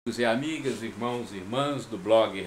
E amigas, irmãos e irmãs do blog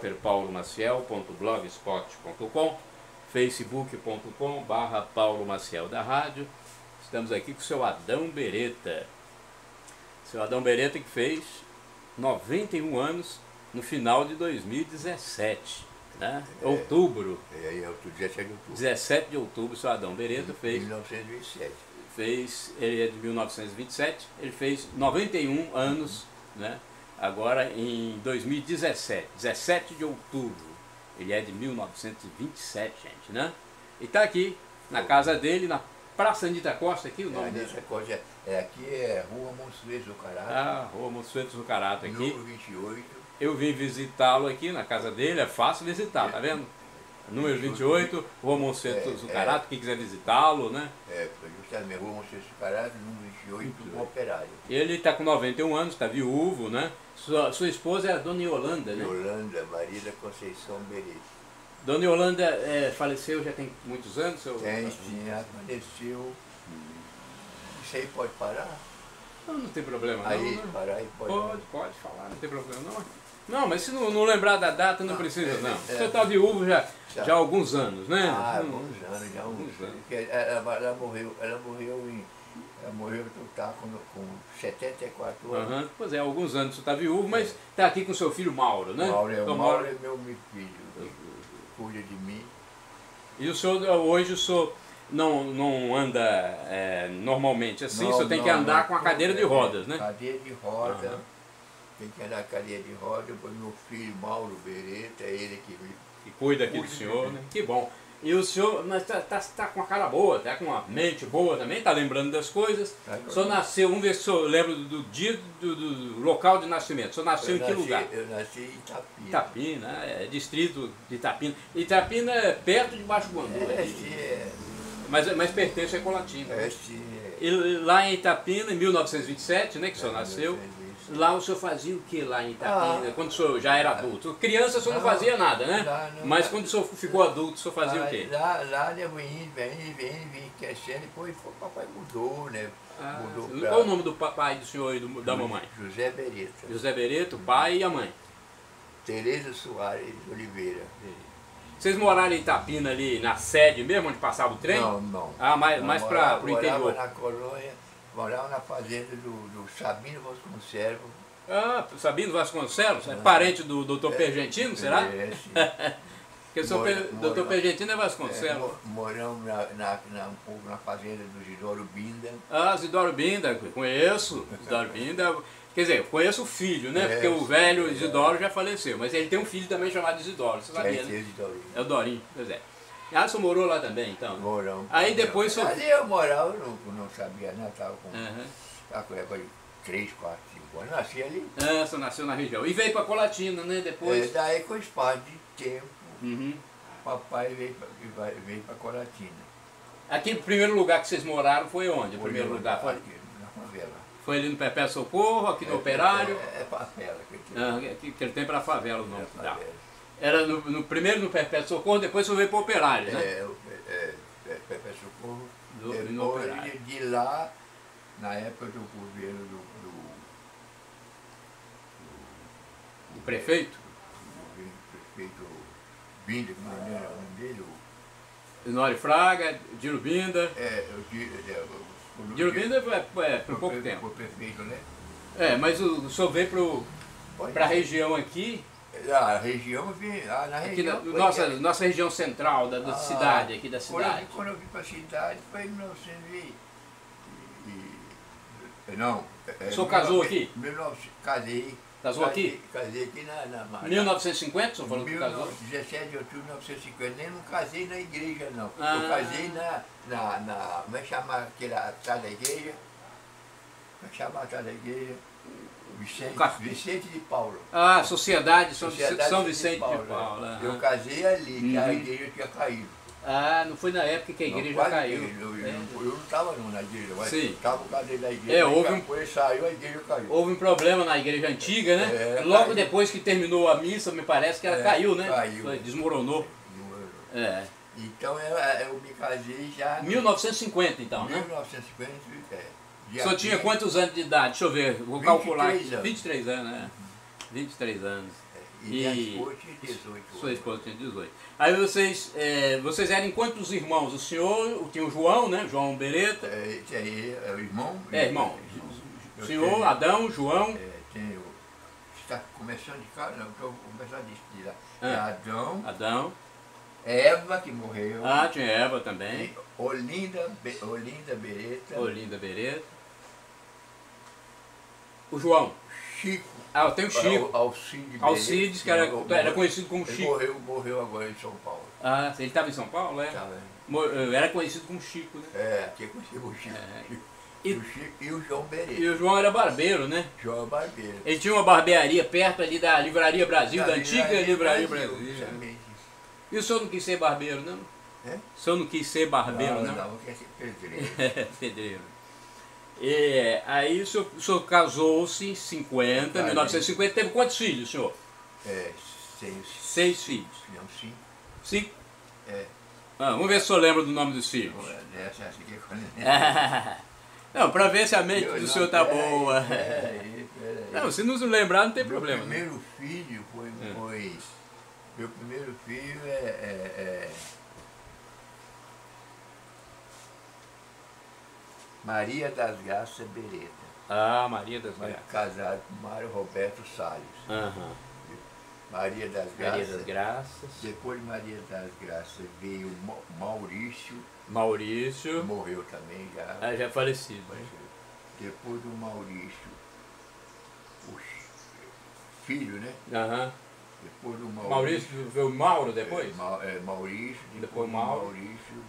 repórterpaulomaciel.blogspot.com, facebook.com/Paulo Maciel da Rádio. Estamos aqui com o seu Adão Beretta. Seu Adão Beretta que fez 91 anos no final de 2017, né? Outubro. Outubro, 17 de outubro. 17 de outubro, seu Adão Beretta fez... 1927. Ele é de 1927, ele fez 91 anos, né? Agora em 2017, 17 de outubro, ele é de 1927, gente, né? E está aqui na casa dele, na Praça Anita Costa, aqui o nome dele? Anita Costa, aqui é Rua Monsueto Zucarato. Ah, Rua Monsueto Zucarato aqui. Número 28. Eu vim visitá-lo aqui na casa dele, é fácil visitar, tá vendo? Número 28, Rua Monsueto Zucarato, quem quiser visitá-lo, né? Justamente, Rua Monsueto Zucarato, número 28, do Operário. Ele está com 91 anos, está viúvo, né? Sua esposa é a Dona Yolanda, né? Yolanda, Maria da Conceição Beretta. Dona Yolanda faleceu já tem muitos anos? Sim, ela faleceu. Isso aí pode parar? Não tem problema não. Aí, né? parar aí pode. Pode falar, não tem problema não. Não, mas se não lembrar da data não precisa não. Você está viúvo já há alguns anos, né? Alguns anos, já alguns anos. Ela morreu com 74 anos. Pois é, há alguns anos você está viúvo, mas está aqui com seu filho Mauro, né? Mauro é meu filho, cuida de mim. E hoje o senhor não anda normalmente assim, o senhor tem que andar com a cadeira de rodas, né? Cadeira de roda, tem que andar com a cadeira de roda, depois meu filho Mauro Beretta, é ele que cuida aqui do senhor, né? Que bom. E o senhor tá com a cara boa, tá com uma mente boa também, tá lembrando das coisas. O senhor nasceu, vamos ver se o senhor lembra do dia do local de nascimento. O senhor nasceu em que lugar? Eu nasci em Itapina. Itapina, distrito de Itapina. Itapina é perto de Baixo Guandu. Mas pertence a Colatina. E lá em Itapina, em 1927, né, que o senhor nasceu. Lá o senhor fazia o que lá em Itapina, quando o senhor já era adulto? Criança o senhor não fazia nada, né? Mas quando o senhor ficou adulto, o senhor fazia o quê? Lá eu vim crescendo, depois o papai mudou, né? Qual o nome do papai do senhor e da mamãe? José Beretta. José Beretta, o pai e a mãe? Tereza Soares de Oliveira. Vocês moraram em Itapina ali na sede mesmo, onde passava o trem? Não. Mais para o interior? Morava na colônia. Morava na fazenda do Sabino Vasconcelos. Sabino Vasconcelos? É parente do doutor Pergentino, será? Sim. Porque o doutor Pergentino é Vasconcelos. Moramos na fazenda do Isidoro Binda. Isidoro Binda, conheço. Isidoro Binda, quer dizer, conheço o filho, né? Porque o velho Isidoro já faleceu, mas ele tem um filho também chamado Isidoro, você sabia, né? É o Dorinho, pois é. O senhor morou lá também, então? Moramos. Aí depois o senhor... Ali eu morava, eu não sabia nada, estava com época de 3, 4, 5 anos, nasci ali. O senhor nasceu na região. E veio para Colatina, né, depois? Daí com espaço de tempo, papai veio para Colatina. Aqui o primeiro lugar que vocês moraram foi onde? O primeiro lugar foi aqui, na favela. Foi ali no Perpétuo Socorro, aqui no Operário? É favela. Aquele tempo era favela o nome. Era primeiro no Perpétuo Socorro, depois você veio para o Operário, né? Perpétuo Socorro. No Operário. De lá, na época do governo do prefeito? Do prefeito Binda, como era o nome dele? Nori Fraga, Diro Binda. Diro Binda por pouco tempo. O prefeito, né? Mas o senhor veio para a região aqui. A região, na região. Aqui nossa região central da cidade, aqui da cidade. Quando eu vim para a cidade foi em 1900 Não. O senhor casou aqui? Casei. Casou aqui? Casei aqui na 1950, o senhor falou que casou? 17 de outubro de 1950. Nem não casei na igreja, não. Eu casei como é que chama aquela atrás da igreja? Como é que chama atrás da igreja? Vicente de Paulo. Sociedade São Vicente de Paulo. Eu casei ali, que a igreja tinha caído. Não foi na época que a igreja caiu. Eu não estava na igreja, mas estava casei na igreja. Depois saiu, a igreja caiu. Houve um problema na igreja antiga, né? Logo depois que terminou a missa, me parece que ela caiu, né? Desmoronou. Então eu me casei já... 1950 então, né? 1950, O senhor tinha quantos anos de idade? Deixa eu ver, vou calcular. 23 anos, né? 23 anos. E minha esposa tinha 18. Sua esposa tinha 18. Aí vocês eram quantos irmãos? O senhor, tinha o João, né? João Beretta. É o irmão? Irmão. O senhor, Adão, João. Tenho. Está começando de cá? Não, estou começando de lá. Adão. Eva, que morreu. Tinha Eva também. Olinda Beretta. Olinda Beretta. O João. Chico. Tem o Chico. Alcides, que era conhecido como Chico. Morreu agora em São Paulo. Ele estava em São Paulo, Era conhecido como Chico, né? Aqui é conhecido como Chico. E o João Beretta. E o João era barbeiro, né? João Barbeiro. Ele tinha uma barbearia perto ali da Livraria Brasil, da antiga Livraria Brasil. E o senhor não quis ser barbeiro, não? O senhor não quis ser barbeiro, não? Não, quer ser pedreiro. Pedreiro. Aí o senhor casou-se em 1950. Teve quantos filhos, senhor? 6 filhos. Não, 5. 5? Vamos ver se o senhor lembra do nome dos filhos. Não, para ver se a mente do senhor tá boa. Não, se não se lembrar, não tem problema. Meu primeiro filho foi meu primeiro filho é Maria das Graças Beretta. Maria das Graças. Casado com Mário Roberto Salles. Maria das Graças. Depois de Maria das Graças veio Maurício. Morreu também já. Já falecido. Depois do Maurício, o filho, né? Depois do Maurício veio o Mauro depois? Maurício, depois Mauro. Maurício.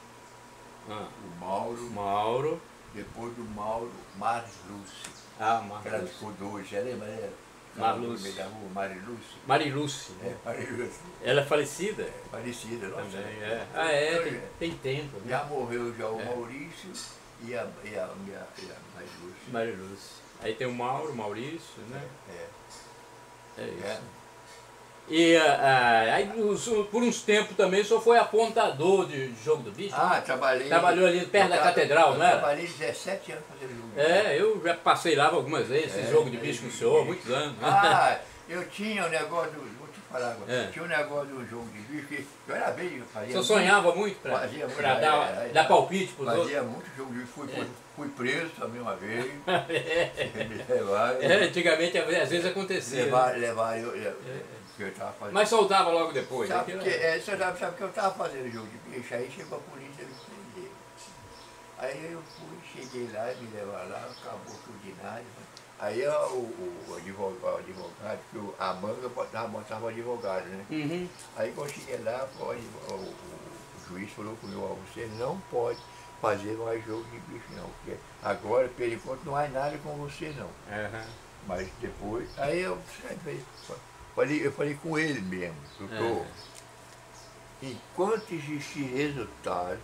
O Mauro. Depois do Mauro, Marlúcia. Marlúcia. Que ela ficou dois, você lembra dela? Marlúcia. Marilúcia. Marilúcia. Marilúcia. Ela é falecida? Falecida, nossa. Também, tem tempo. Já morreu já o Maurício e a Marilúcia. Marilúcia. Aí tem o Mauro, Maurício, né? É isso. E aí, por uns tempos também, o senhor foi apontador de jogo do bicho? Trabalhei. Trabalhou ali perto da catedral, não era? Trabalhei 17 anos fazendo jogo de bicho. Eu já passei lá algumas vezes, esse jogo de bicho com o senhor, muitos anos. Eu tinha um negócio, vou te falar agora, tinha um negócio do jogo de bicho que eu era bem, eu fazia. O senhor sonhava muito para dar palpite para os outros? Fazia muito jogo de bicho, fui preso também uma vez. Antigamente, às vezes acontecia. Levar eu tava fazendo. Mas soltava logo depois. Sabe que eu estava fazendo jogo de bicho, aí chegou a polícia e me prendeu. Aí eu cheguei lá, me levaram lá, acabou tudo de nada. Aí o advogado, que a manga botava o advogado, né? Aí quando eu cheguei lá, o juiz falou comigo, você não pode fazer mais jogo de bicho não, porque agora, pelo enquanto, não há nada com você não. Mas depois, aí eu falei com ele mesmo, doutor, enquanto existir resultado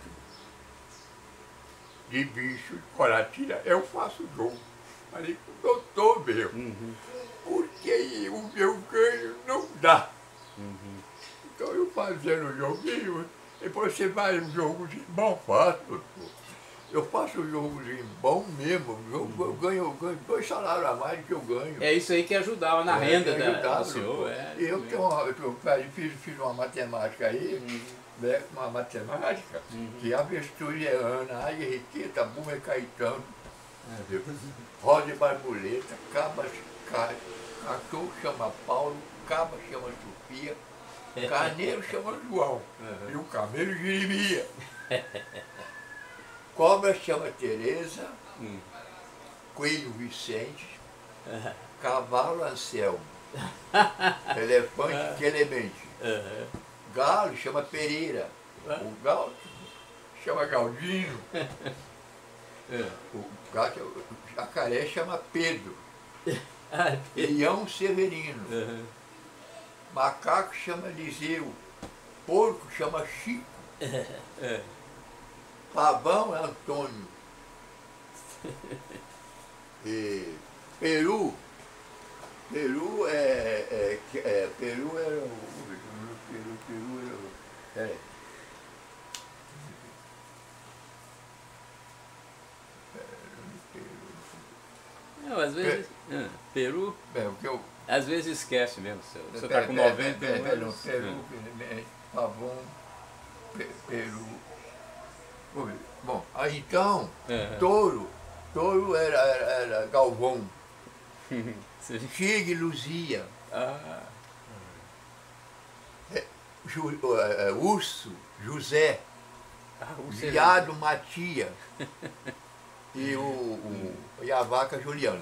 de bicho de coratina, eu faço jogo. Falei com o doutor mesmo, porque o meu ganho não dá. Então eu fazendo o joguinho, depois você faz um jogozinho bom, faço, doutor. Eu faço um jogozinho bom mesmo, eu ganho 2 salários a mais do que eu ganho. É isso aí que ajudava na renda do senhor. Fiz uma matemática aí, uma matemática, que avestruz é Ana, águia Riqueta, burro é Caetano, rosa e borboleta, cachorro chama Paulo, cabra chama Sofia, carneiro chama João, e o camelo Jeremias. Cobra chama Tereza, coelho Vicente, cavalo Anselmo, elefante Clemente, galo chama Pereira, o galo chama Galdino, o jacaré chama Pedro, leão Severino, macaco chama Eliseu, porco chama Chico, pavão é Antônio. E Peru Peru era o. vezes... Peru... o que eu... Às vezes esquece mesmo. Você está com 90 anos. Peru, Pavão, Peru... Bom, aí então, touro era Galvão. Chega Luzia. Urso, José. Viado, Matia. E a vaca, Juliana.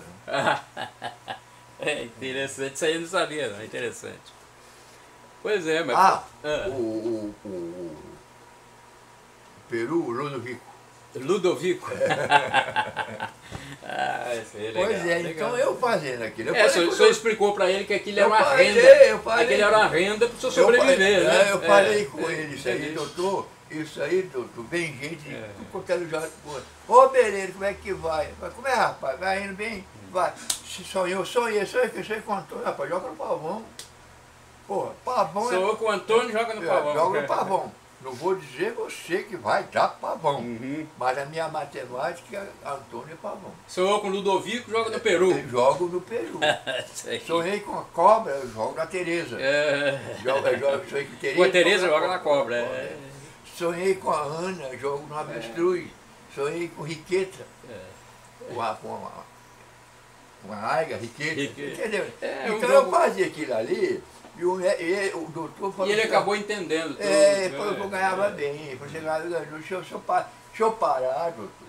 É interessante, isso aí eu não sabia, não. É interessante. Pois é, mas... o Peru, Ludovico. Ludovico? Isso aí é legal, pois é, legal. Então eu fazendo aquilo. O senhor explicou para ele que aquilo era uma renda. Aquilo era uma renda para o senhor sobreviver, né? Eu falei com ele, isso aí, doutor. Isso aí, doutor, vem gente de qualquer lugar. Ô, beleza, como é que vai? Como é, rapaz? Vai indo bem? Vai. Sonhei com o Antônio, rapaz, joga no Pavão. Porra, Pavão Sonhou com o Antônio, joga no Pavão. Joga no Pavão. Não vou dizer você que vai dar Pavão, mas a minha matemática é Antônio Pavão. Sonhou com o Ludovico, joga no Peru. Eu jogo no Peru. Sonhei com a cobra, eu jogo na Tereza. Sonhei com Tereza. Com a Tereza joga na cobra. Sonhei com a Ana, jogo no avestruz. Sonhei com Riqueta. Uma aiga, Riqueta. Entendeu? Então eu fazia aquilo ali. E o doutor falou... E ele acabou entendendo tudo. Eu ganhava bem. Deixa eu parar, doutor.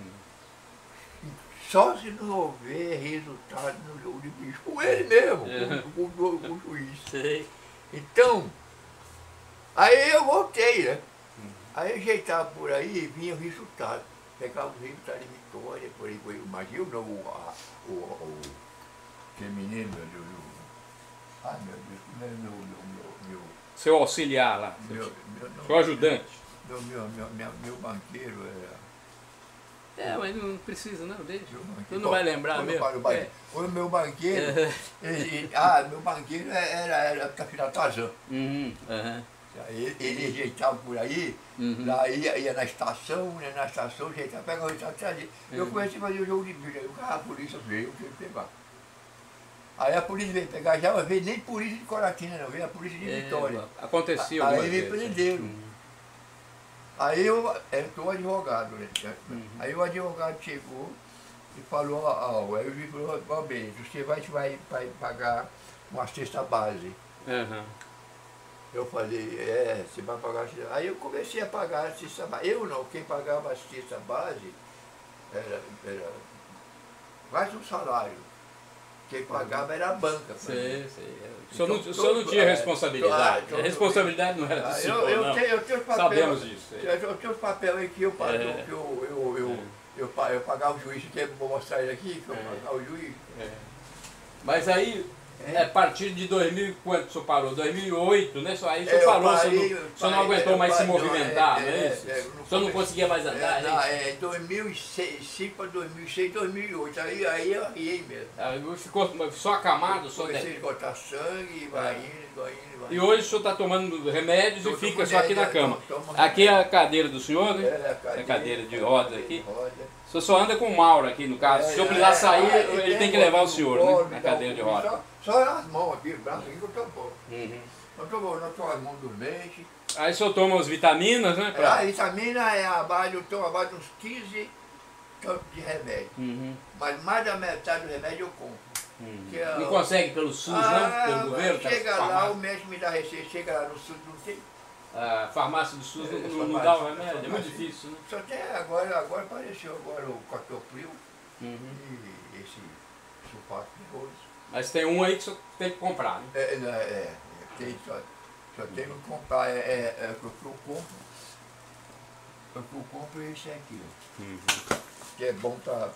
Só se não houver resultado no jogo de bicho. Com ele mesmo, com o juiz. Sei. Então, aí eu voltei, né? Aí ajeitava por aí, vinha o resultado. Pegava o resultado de vitória, por aí, imagina o menino, meu Deus, meu... Seu auxiliar lá, seu ajudante. Meu banqueiro era... mas não precisa não, deixa. Tu não vai lembrar mesmo. O meu banqueiro... meu banqueiro era Capitão Tarzan. Ele ajeitava por aí, ia na estação, ajeitava, pegava o resultado e trazia. Eu comecei a fazer o jogo de bicho, aí a polícia veio, eu pegar. Aí a polícia veio pegar, já veio nem polícia de Coratina, não, veio a polícia de Vitória. Aconteceu. Aí me prenderam. Aí entrou o advogado, né? Aí o advogado chegou e falou, aí o juiz falou, beleza, você vai pagar uma cesta base. Eu falei, você vai pagar a cesta base. Aí eu comecei a pagar a cesta base. Eu não, quem pagava a cesta base era mais um salário. Quem pagava era a banca. Sei. O senhor não tinha responsabilidade. A responsabilidade não era do senhor, eu tenho os papéis. Sabemos disso. Eu tenho os papéis aí que eu pagava o juiz. Vou mostrar ele aqui, que eu pagava o juiz. Mas aí, a partir de 2000, quando o senhor parou? 2008, né? Aí o senhor parou, o senhor não aguentou mais se movimentar, não é isso? O senhor não conseguia mais andar? 2005 para 2006, 2008, aí eu arriei mesmo. Aí ficou só acamado? Comecei a esgotar sangue, vai indo. E hoje o senhor está tomando remédios e fica só aqui na cama. Aqui é a cadeira do senhor, né? É a cadeira de rodas aqui. O senhor só anda com o Mauro aqui, no caso. Se o senhor precisar sair, ele tem que levar o senhor, né? Na cadeira de rodas. Só as mãos aqui, o braço aqui que eu tô bom. Não tô as mãos dormentes. Aí o senhor toma as vitaminas, né? A vitamina é eu tomo abaixo de uns 15 campos de remédio. Mas mais da metade do remédio eu compro. Não consegue pelo SUS, não? Pelo governo? Chega lá, o médico me dá receita, chega lá no SUS, não tem. A farmácia do SUS não dá o remédio, é muito difícil, né? Só tem agora apareceu o Cotopril e esse sulfato de rosto. Mas tem um aí que você tem que comprar, né? Só tem que comprar, o que eu compro é esse aqui, que é bom para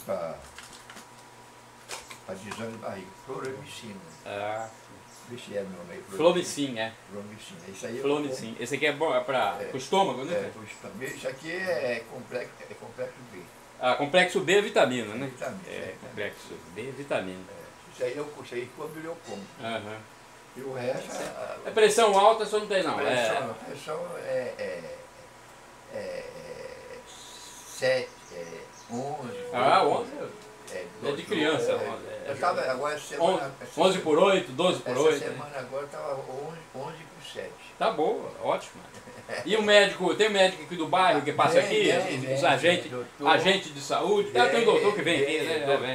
desame de barriga, Floromicina. Vê se é o nome aí. Flomicin, Flomicina, esse aí é Flomicin. Esse aqui é bom, é para o estômago, né? Isso aqui é complexo B. Complexo B é vitamina, né? Vitamina. Complexo B é vitamina. Isso aí quando eu como. E o resto... A pressão alta só não tem não. A pressão é 7, 11. 11? É de criança. Eu estava agora essa semana... 11 por 8, 12 por 8. Essa semana agora estava 11 por 7. Tá boa, ótimo. E o médico, tem médico aqui do bairro que passa aqui? Os agentes de saúde? Tem um doutor que vem aqui, né?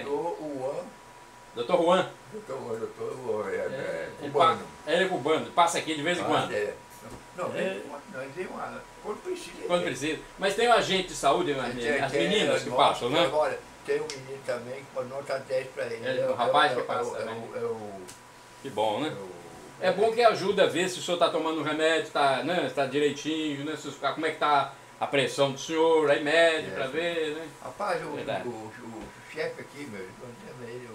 Doutor Juan. Doutor Juan, Ele é cubano, passa aqui de vez em quando. Não, quando precisa. Quando precisa. Mas tem um agente de saúde, as meninas que passam, né? Agora, tem um menino também que pode nota 10 para ele. É o rapaz que passa também. Que bom, né? É bom que ajuda a ver se o senhor está tomando remédio, está direitinho, né? Como é que está a pressão do senhor, aí mede para ver, né? Rapaz, o chefe aqui, meu, ele,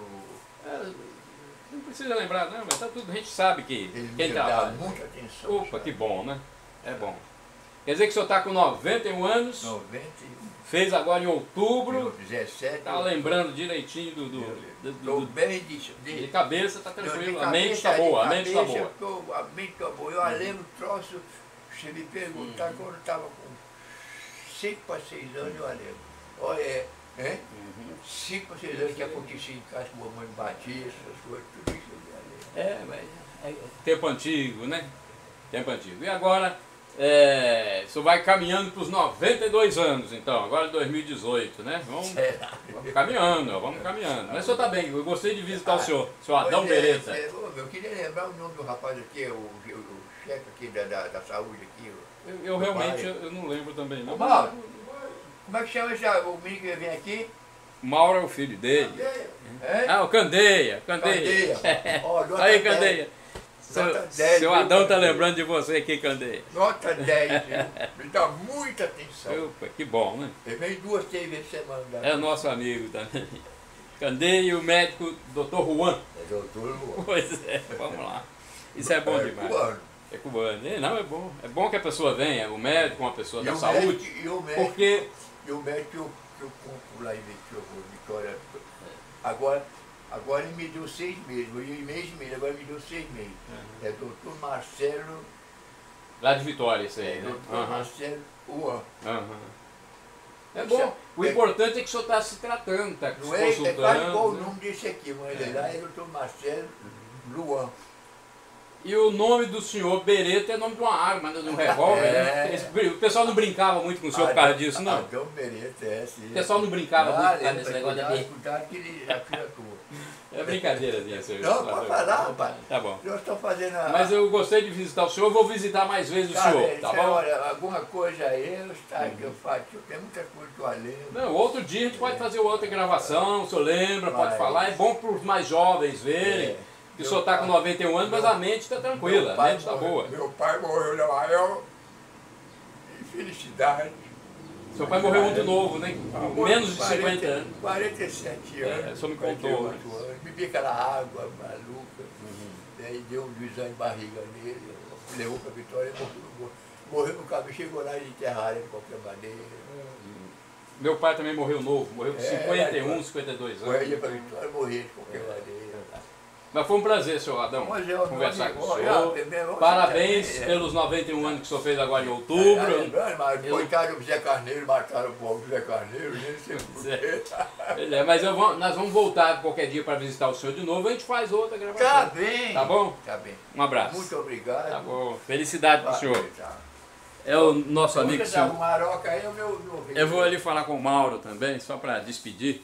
não precisa lembrar, não, mas tá tudo, a gente sabe que quem dá muita atenção. Opa, que bom, né? É bom. Quer dizer que o senhor está com 91 anos. 91. Fez agora em outubro. 17. Está lembrando direitinho Estou bem de cabeça, está tranquilo. A mente está boa, a mente está boa. A mente está boa. Eu lembro o troço, você me perguntar, quando eu estava com 5 para 6 anos, eu lembro. Olha, 5 para 6 anos que acontecia em casa, com a mãe batia, essas coisas, tudo isso eu lembro. Mas é tempo antigo, né? Tempo antigo. E agora, o senhor vai caminhando para os 92 anos, então, agora 2018, né? Vamos caminhando, vamos caminhando. Mas o senhor está bem, eu gostei de visitar o senhor Adão Beretta. Eu queria lembrar o nome do rapaz aqui, o chefe aqui da saúde aqui. Eu realmente eu não lembro também, não. Mauro, como é que chama o menino que vem aqui? Mauro é o filho dele. O Candeia. Aí, Candeia. Seu Adão está lembrando de você aqui, Candeia. Nota 10, me dá muita atenção. Opa, que bom, né? Ele vem 2, 3 vezes por semana. É nosso amigo também. Candeia e o médico Dr. Juan. É Dr. Juan. Pois é, vamos lá. Isso é bom demais. Cubano. É cubano. Não, é bom. É bom que a pessoa venha, o médico, uma pessoa da saúde. E o médico que eu compro lá em Vitória. Agora ele me deu 6 meses, eu ia em mês e meio, agora me deu 6 meses. É doutor Marcelo. Lá de Vitória, isso aí, né? Doutor Marcelo Juan. É bom. O importante é que o senhor está se tratando, está se consultando. É quase igual o nome desse aqui, mas lá é doutor Marcelo Juan. E o nome do senhor Beretta é nome de uma arma, de um revólver. Né? O pessoal não brincava muito com o senhor por causa disso, não? Adão Beretta, sim. O pessoal não brincava muito por causa desse negócio de... Cuidado que ele já tua. É brincadeira, senhor. Não, pode falar, rapaz. Tá bom. Eu estou fazendo Mas eu gostei de visitar o senhor, eu vou visitar mais vezes o senhor, tá bom? Olha, alguma coisa aí, eu faço, tem muita coisa que eu lembro. Não, outro dia a gente pode fazer outra gravação, o senhor lembra, pode falar, é bom para os mais jovens verem. Que o senhor está com 91 anos, mas a mente está tranquila, a mente está boa. Meu pai morreu na maior infelicidade. Seu pai morreu muito novo, né? Menos de 50 anos. 47 anos. O senhor me contou. Bebi aquela água maluca. Daí deu um exame de barriga nele, levou para a Vitória e morreu no caminho, chegou lá e enterraram de qualquer maneira. Meu pai também morreu novo, morreu com 51, 52 anos. Eu ia para a Vitória e morrer de qualquer maneira. Mas foi um prazer, senhor Adão, conversar com o senhor. Parabéns pelos 91 anos que o senhor fez agora em outubro. Mas coitado do Zé Carneiro, mataram o povo do Zé Carneiro, mas nós vamos voltar qualquer dia para visitar o senhor de novo, a gente faz outra gravação. Tá bem. Tá bom? Tá bem. Um abraço. Muito obrigado. Tá bom. Felicidade pro senhor. É o nosso amigo senhor. Eu vou ali falar com o Mauro também, só para despedir.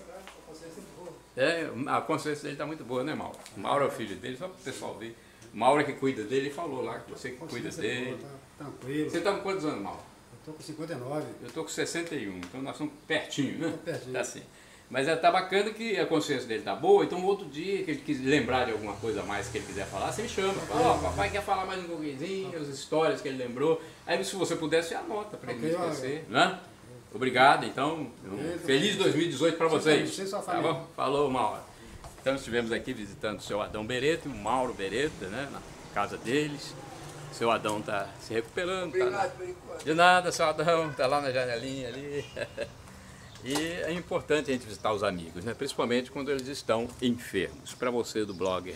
A consciência dele está muito boa, né, Mauro? O Mauro é o filho dele, só para o pessoal ver. O Mauro é que cuida dele, ele falou lá que você que cuida dele. Tá tranquilo. Você está com quantos anos, Mauro? Eu estou com 59. Eu estou com 61, então nós estamos pertinho, né? Pertinho. Tá assim. Mas tá bacana que a consciência dele tá boa, então outro dia que ele quiser lembrar de alguma coisa a mais que ele quiser falar, você me chama. Fala, papai quer falar mais um pouquinho, as histórias que ele lembrou. Aí se você puder, você anota para ele não esquecer, né? Obrigado, então. Feliz 2018 para vocês. Tá bom? Falou, Mauro. Então estivemos aqui visitando o seu Adão Beretta e o Mauro Beretta, né, na casa deles. O seu Adão está se recuperando. Obrigado por enquanto. De nada, seu Adão, está lá na janelinha ali. E é importante a gente visitar os amigos, né, principalmente quando eles estão enfermos. Para você do blog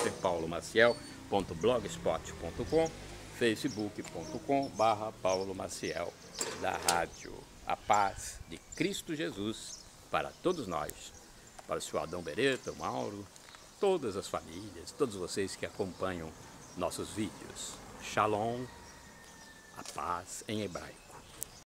repórterpaulomaciel.blogspot.com, facebook.com/Paulo Maciel da rádio. A paz de Cristo Jesus para todos nós. para o senhor Adão Beretta, o Mauro, todas as famílias, todos vocês que acompanham nossos vídeos. Shalom, a paz em hebraico.